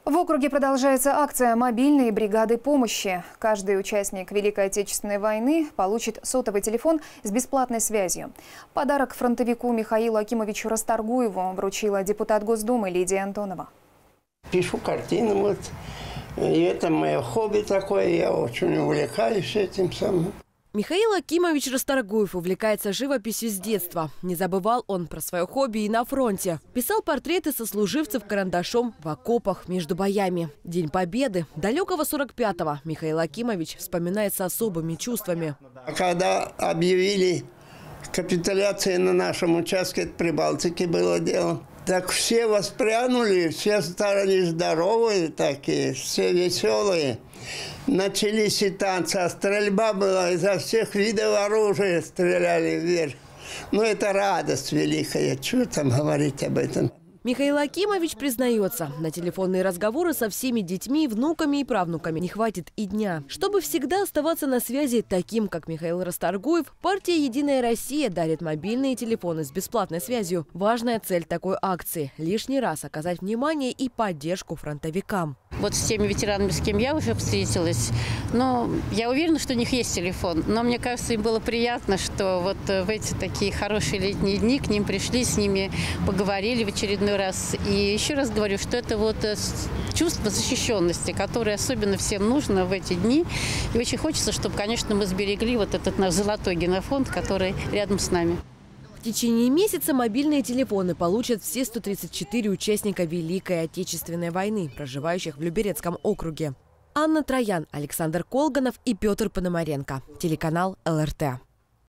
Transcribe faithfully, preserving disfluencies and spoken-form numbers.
В округе продолжается акция «Мобильные бригады помощи». Каждый участник Великой Отечественной войны получит сотовый телефон с бесплатной связью. Подарок фронтовику Михаилу Акимовичу Расторгуеву вручила депутат Госдумы Лидия Антонова. Пишу картины, вот. И это мое хобби такое, я очень увлекаюсь этим самым. Михаил Акимович Расторгуев увлекается живописью с детства. Не забывал он про свое хобби и на фронте. Писал портреты сослуживцев карандашом в окопах между боями. День Победы далекого сорок пятого Михаил Акимович вспоминает с особыми чувствами. Когда объявили капитуляцию на нашем участке, это при Балтике было дело, так все воспрянули, все стали здоровые такие, все веселые. Начались и танцы, а стрельба была изо всех видов оружия, стреляли вверх. Ну, это радость великая, что там говорить об этом. Михаил Акимович признается, на телефонные разговоры со всеми детьми, внуками и правнуками не хватит и дня. Чтобы всегда оставаться на связи таким, как Михаил Расторгуев, партия «Единая Россия» дарит мобильные телефоны с бесплатной связью. Важная цель такой акции – лишний раз оказать внимание и поддержку фронтовикам. Вот с теми ветеранами, с кем я уже встретилась, но я уверена, что у них есть телефон. Но мне кажется, им было приятно, что вот в эти такие хорошие летние дни к ним пришли, с ними поговорили в очередной раз. И еще раз говорю, что это вот чувство защищенности, которое особенно всем нужно в эти дни. И очень хочется, чтобы, конечно, мы сберегли вот этот наш золотой генофонд, который рядом с нами. В течение месяца мобильные телефоны получат все сто тридцать четыре участника Великой Отечественной войны, проживающих в Люберецком округе. Анна Троян, Александр Колганов и Петр Пономаренко. Телеканал эл эр тэ.